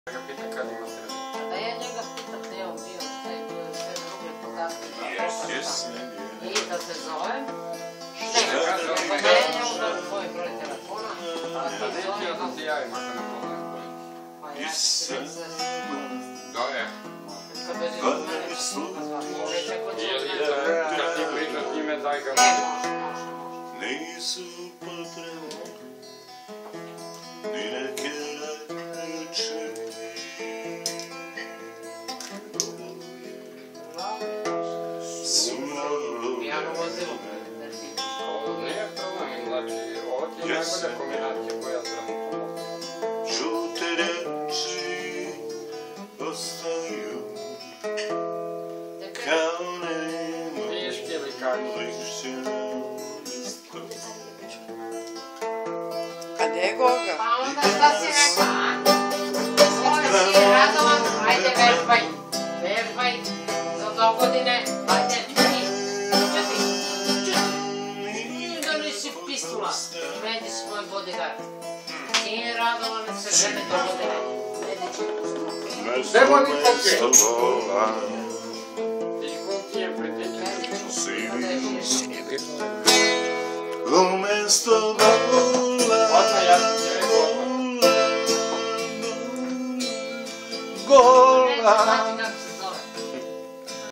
Pita kad ima sredina. Da ja njega pitam gdje on bio, šta je bio, sve druge podatke. I da se zovem. Ne, da ja njemu dam tvoj broj telefona, a ti zovem. Ja da ti javim ako ne poznajem koji. Pa ja ću ti reći za Dobre. kad dođe do mene, pa ću ga zvati. Već ako ću Kad ti pričaš s njime, daj ga. može. Nisu potrebne ni neke reči. Pijano vozilo. Ovo nije problem, znači ovo ti je najbolja kombinacija koja trenutno mogu. Žute reči ostaju kao nema Piški ili kako? lišće na listu. A gdje je Goga? Pa onda šta si rekla, a? Svoje si Radovan, ajde vežbaj. Vežbaj za dogodine, ajde ti. Da nisi pistula, meni si moj bodyguard. Nije Radovan se žene dogodine. Meni će pustila. Nemo nikog je. Mesto vola I kog ti je priteći? umesto vola